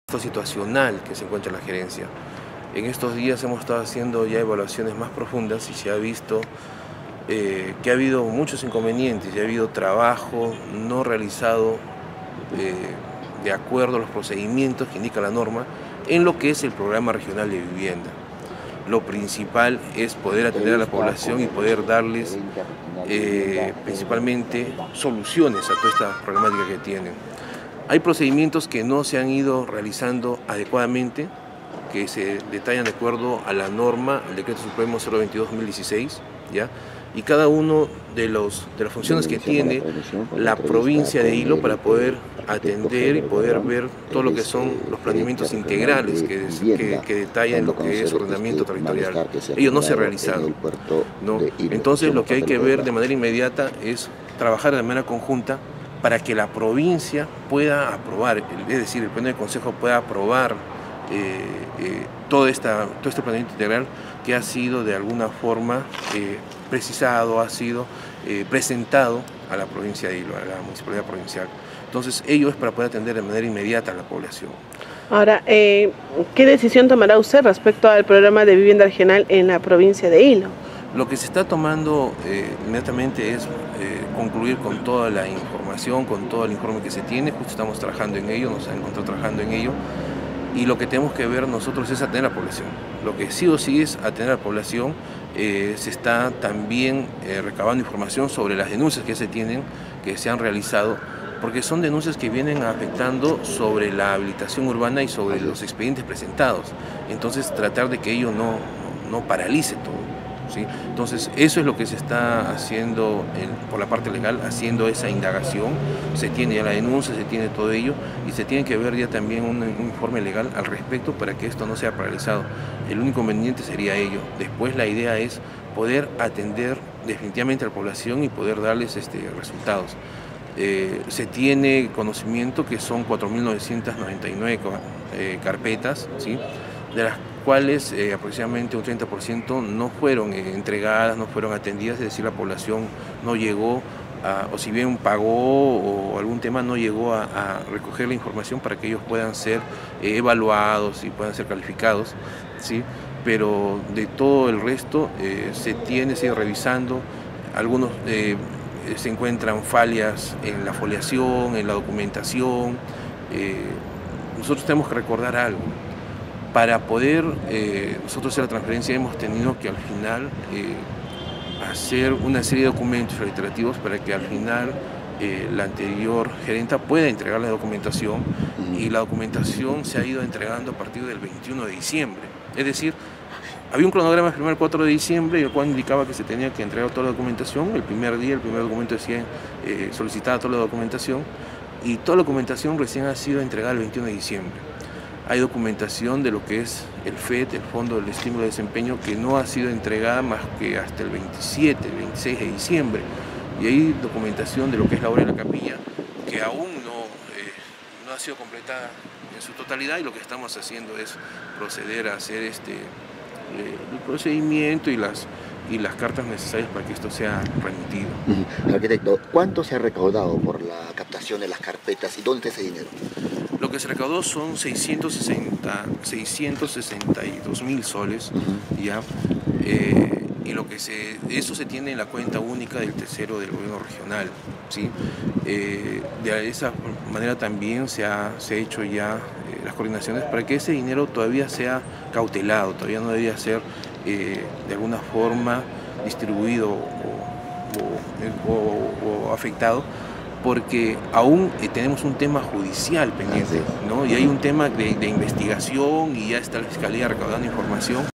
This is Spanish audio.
situacional que se encuentra en la gerencia. En estos días hemos estado haciendo ya evaluaciones más profundas y se ha visto que ha habido muchos inconvenientes, y ha habido trabajo no realizado de acuerdo a los procedimientos que indica la norma en lo que es el programa regional de vivienda. Lo principal es poder atender a la población y poder darles principalmente soluciones a toda esta problemática que tienen. Hay procedimientos que no se han ido realizando adecuadamente, que se detallan de acuerdo a la norma, el Decreto Supremo 022/2016, ¿ya? Y cada uno de las funciones que tiene la provincia de Hilo para poder atender y poder ver todo lo que son los planeamientos integrales que detallan lo que es ordenamiento territorial. Ello no se ha realizado, ¿no? Entonces lo que hay que ver de manera inmediata es trabajar de manera conjunta para que la provincia pueda aprobar, es decir, el Pleno de Consejo pueda aprobar todo este planeamiento integral que ha sido de alguna forma precisado, ha sido presentado a la provincia de Hilo, a la municipalidad provincial. Entonces, ello es para poder atender de manera inmediata a la población. Ahora, ¿qué decisión tomará usted respecto al programa de vivienda regional en la provincia de Hilo? Lo que se está tomando inmediatamente es concluir con toda la información, con todo el informe que se tiene. Justo estamos trabajando en ello, nos han encontrado trabajando en ello. Y lo que tenemos que ver nosotros es atender a la población. Lo que sí o sí es atender a la población. Se está también recabando información sobre las denuncias que se tienen, que se han realizado, porque son denuncias que vienen afectando sobre la habilitación urbana y sobre los expedientes presentados. Entonces tratar de que ello no paralice todo, ¿sí? Entonces eso es lo que se está haciendo por la parte legal, haciendo esa indagación. Se tiene ya la denuncia, se tiene todo ello y se tiene que ver ya también un informe legal al respecto para que esto no sea paralizado. El único inconveniente sería ello. Después la idea es poder atender definitivamente a la población y poder darles resultados. Se tiene conocimiento que son 4.999 carpetas, ¿sí? De las cuales aproximadamente un 30% no fueron entregadas, no fueron atendidas, es decir, la población no llegó o si bien pagó o algún tema, no llegó a recoger la información para que ellos puedan ser evaluados y puedan ser calificados, ¿sí? Pero de todo el resto se sigue revisando. Algunos se encuentran fallas en la foliación, en la documentación. Nosotros tenemos que recordar algo. Para poder nosotros hacer la transferencia hemos tenido que al final hacer una serie de documentos reiterativos para que al final la anterior gerenta pueda entregar la documentación, y la documentación se ha ido entregando a partir del 21 de diciembre. Es decir, había un cronograma firmado el 4 de diciembre, el cual indicaba que se tenía que entregar toda la documentación. El primer día, el primer documento decía solicitada toda la documentación, y toda la documentación recién ha sido entregada el 21 de diciembre. Hay documentación de lo que es el FED, el Fondo del Estímulo de Desempeño, que no ha sido entregada más que hasta el 27, el 26 de diciembre. Y hay documentación de lo que es la obra de la capilla, que aún no ha sido completada en su totalidad, y lo que estamos haciendo es proceder a hacer el procedimiento y las cartas necesarias para que esto sea remitido. Arquitecto, ¿cuánto se ha recaudado por la captación de las carpetas y dónde está ese dinero? Lo que se recaudó son 662.000 soles, ¿ya? Y eso se tiene en la cuenta única del Tesoro del Gobierno Regional, ¿sí? De esa manera también se ha hecho ya las coordinaciones para que ese dinero todavía sea cautelado, todavía no debería ser de alguna forma distribuido o afectado, porque aún tenemos un tema judicial pendiente, ¿no? Y hay un tema de investigación, y ya está la Fiscalía recaudando información.